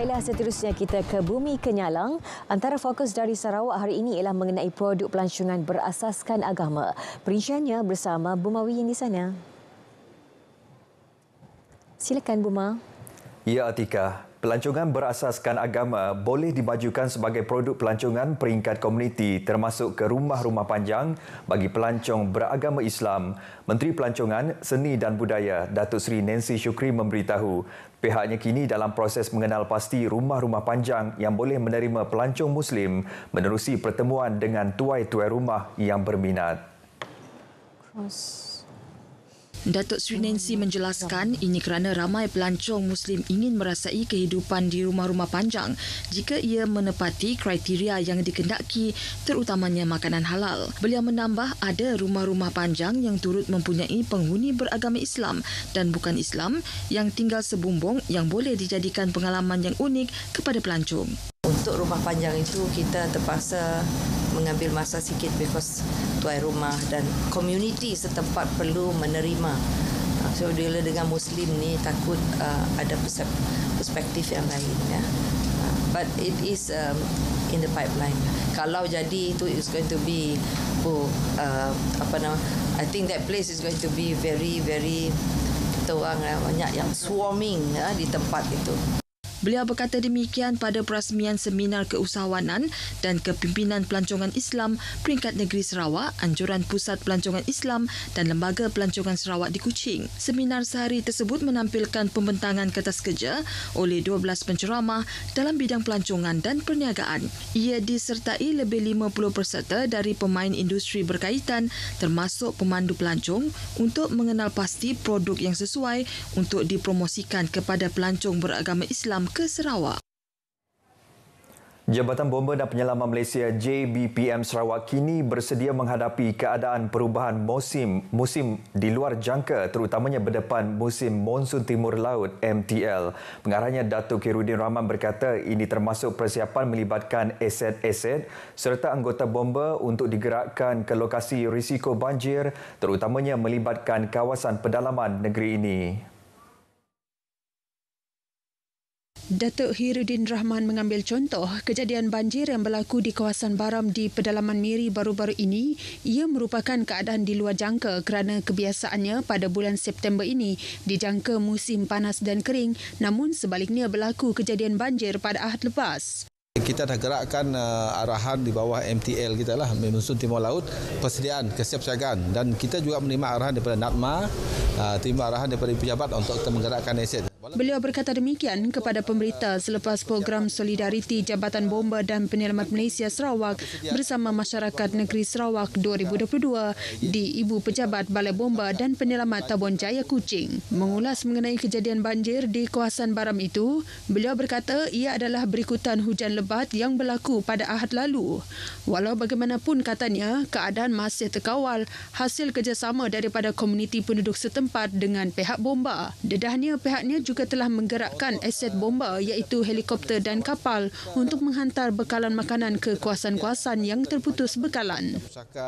Baiklah, seterusnya kita ke Bumi Kenyalang. Antara fokus dari Sarawak hari ini ialah mengenai produk pelancongan berasaskan agama. Perinciannya bersama Buma Wiyin di sana. Silakan Buma. Ya Atika, pelancongan berasaskan agama boleh dimajukan sebagai produk pelancongan peringkat komuniti termasuk ke rumah-rumah panjang bagi pelancong beragama Islam. Menteri Pelancongan, Seni dan Budaya Datuk Seri Nancy Shukri memberitahu pihaknya kini dalam proses mengenal pasti rumah-rumah panjang yang boleh menerima pelancong Muslim menerusi pertemuan dengan tuai-tuai rumah yang berminat. Datuk Seri Nancy menjelaskan ini kerana ramai pelancong Muslim ingin merasai kehidupan di rumah-rumah panjang jika ia menepati kriteria yang dikendaki terutamanya makanan halal. Beliau menambah ada rumah-rumah panjang yang turut mempunyai penghuni beragama Islam dan bukan Islam yang tinggal sebumbung yang boleh dijadikan pengalaman yang unik kepada pelancong. Untuk rumah panjang itu kita terpaksa mengambil masa sikit because tuai rumah dan komuniti setempat perlu menerima. So bila dengan Muslim ni takut ada perspektif yang lain ya. But it is in the pipeline. Kalau jadi itu is going to be I think that place is going to be very kita orang banyak yang swarming di tempat itu. Beliau berkata demikian pada perasmian Seminar Keusahawanan dan Kepimpinan Pelancongan Islam Peringkat Negeri Sarawak, Anjuran Pusat Pelancongan Islam dan Lembaga Pelancongan Sarawak di Kuching. Seminar sehari tersebut menampilkan pembentangan kertas kerja oleh 12 penceramah dalam bidang pelancongan dan perniagaan. Ia disertai lebih 50 peserta dari pemain industri berkaitan termasuk pemandu pelancong untuk mengenal pasti produk yang sesuai untuk dipromosikan kepada pelancong beragama Islam ke Sarawak. Jabatan Bomba dan Penyelaman Malaysia JBPM Sarawak kini bersedia menghadapi keadaan perubahan musim di luar jangka terutamanya berdepan musim monsun timur laut MTL. Pengarahnya Datuk Khairuddin Rahman berkata ini termasuk persiapan melibatkan aset-aset serta anggota Bomba untuk digerakkan ke lokasi risiko banjir terutamanya melibatkan kawasan pedalaman negeri ini. Datuk Khairuddin Rahman mengambil contoh kejadian banjir yang berlaku di kawasan Baram di pedalaman Miri baru-baru ini. Ia merupakan keadaan di luar jangka kerana kebiasaannya pada bulan September ini dijangka musim panas dan kering, namun sebaliknya berlaku kejadian banjir pada Ahad lepas. Kita dah gerakkan arahan di bawah MTL kita lah, Monsun Timur Laut, persediaan kesiapsiagaan dan kita juga menerima arahan daripada NATMA, terima arahan daripada pejabat untuk kita menggerakkan aset. Beliau berkata demikian kepada pemberita selepas program Solidariti Jabatan Bomba dan Penyelamat Malaysia Sarawak bersama Masyarakat Negeri Sarawak 2022 di Ibu Pejabat Balai Bomba dan Penyelamat Tabon Jaya Kuching. Mengulas mengenai kejadian banjir di kawasan Baram itu, beliau berkata ia adalah berikutan hujan lebat yang berlaku pada Ahad lalu. Walau bagaimanapun katanya, keadaan masih terkawal hasil kerjasama daripada komuniti penduduk setempat dengan pihak Bomba. Dedahnya pihaknya juga telah menggerakkan aset Bomba iaitu helikopter dan kapal untuk menghantar bekalan makanan ke kawasan-kawasan yang terputus bekalan.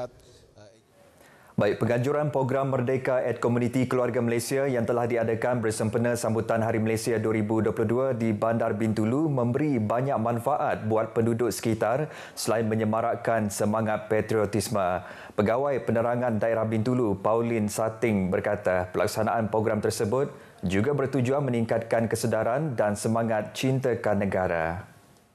Baik, penganjuran program Merdeka at Komuniti Keluarga Malaysia yang telah diadakan bersempena sambutan Hari Malaysia 2022 di Bandar Bintulu memberi banyak manfaat buat penduduk sekitar selain menyemarakkan semangat patriotisme. Pegawai Penerangan Daerah Bintulu, Pauline Sating berkata pelaksanaan program tersebut juga bertujuan meningkatkan kesedaran dan semangat cintakan negara.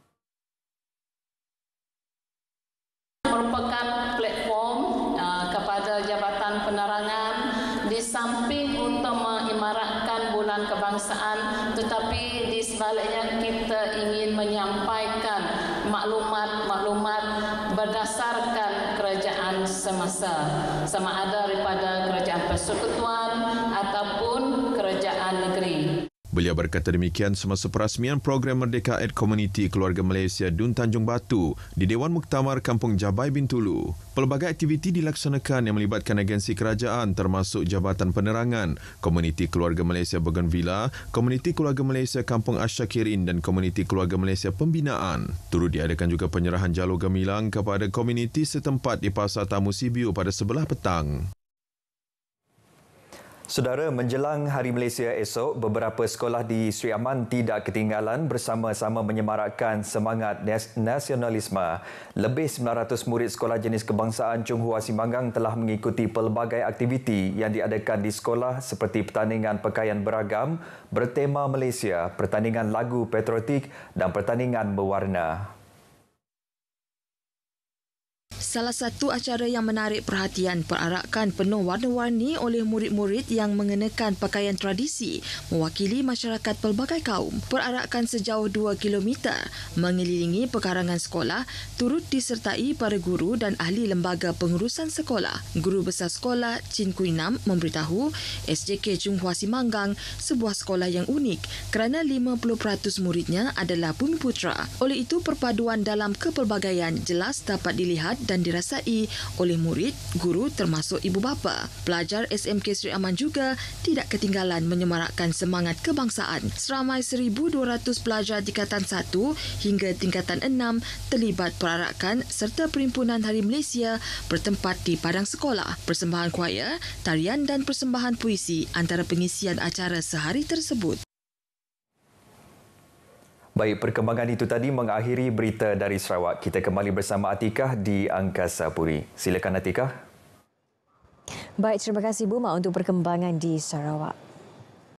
Merupakan platform kepada Jabatan Penerangan di samping untuk mengimaratkan bulan kebangsaan, tetapi di sebaliknya kita ingin menyampaikan maklumat-maklumat berdasarkan kerajaan semasa, sama ada daripada kerajaan persekutuan ataupun kerajaan negeri. Beliau berkata demikian semasa perasmian program Merdeka at Komuniti Keluarga Malaysia Dun Tanjung Batu di Dewan Muktamar Kampung Jabai Bintulu. Pelbagai aktiviti dilaksanakan yang melibatkan agensi kerajaan termasuk Jabatan Penerangan, Komuniti Keluarga Malaysia Bougainvillea, Komuniti Keluarga Malaysia Kampung Asyakirin dan Komuniti Keluarga Malaysia Pembinaan. Turut diadakan juga penyerahan jalur gemilang kepada komuniti setempat di Pasar Tamu Sibiu pada sebelah petang. Saudara, menjelang Hari Malaysia esok, beberapa sekolah di Sri Aman tidak ketinggalan bersama-sama menyemarakkan semangat nasionalisme. Lebih 900 murid sekolah jenis kebangsaan Chung Hua Simanggang telah mengikuti pelbagai aktiviti yang diadakan di sekolah seperti pertandingan pakaian beragam bertema Malaysia, pertandingan lagu patriotik dan pertandingan berwarna. Salah satu acara yang menarik perhatian perarakan penuh warna-warni oleh murid-murid yang mengenakan pakaian tradisi mewakili masyarakat pelbagai kaum. Perarakan sejauh 2 km mengelilingi pekarangan sekolah turut disertai para guru dan ahli lembaga pengurusan sekolah. Guru besar sekolah Chin Kui Nam memberitahu SJK Chung Hua Simanggang sebuah sekolah yang unik kerana 50% muridnya adalah Bumiputera. Oleh itu, perpaduan dalam kepelbagaian jelas dapat dilihat dan dirasai oleh murid, guru termasuk ibu bapa. Pelajar SMK Sri Aman juga tidak ketinggalan menyemarakkan semangat kebangsaan. Seramai 1,200 pelajar tingkatan 1 hingga tingkatan 6 terlibat perarakan serta Perhimpunan Hari Malaysia bertempat di padang sekolah. Persembahan choir, tarian dan persembahan puisi antara pengisian acara sehari tersebut. Baik, perkembangan itu tadi mengakhiri berita dari Sarawak. Kita kembali bersama Atikah di Angkasa Puri. Silakan Atikah. Baik, terima kasih Buma untuk perkembangan di Sarawak.